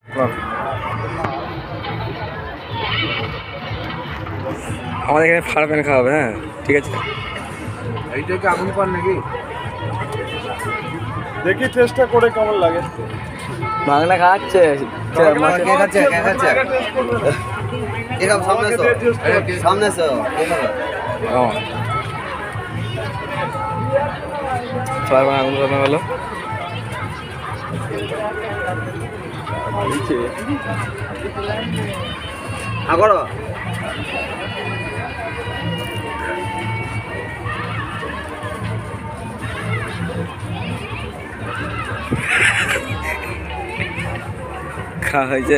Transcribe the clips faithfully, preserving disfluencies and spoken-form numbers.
আমাদের এখানে fry pan খাওয়া হবে। হ্যাঁ ঠিক আছে। এইটা কি আগুন পান নাকি? দেখি চেষ্টা করে কেমন লাগে। বাংলা খাচ্ছে কে খাচ্ছে কে খাচ্ছে এরকম সামনে এসো সামনে এসো ও ফ্রাই প্যান আগুন কমে গেল। আগর খাওয়া হয়েছে।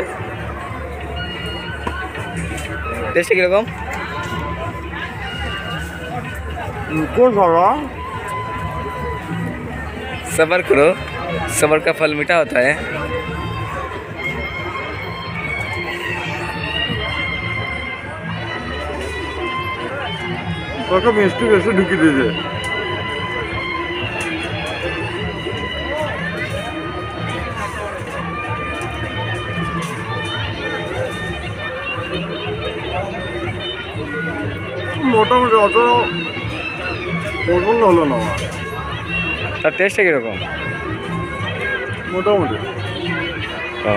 টেস্টটা কীরকম? सबर करो, सबर का फल मीठा होता है। কত মিষ্টি বেশি ঢুকি দিয়েছে। মোটামুটি অত পছন্দ হলো না আমার। তার টেস্টটা কীরকম? মোটামুটি ও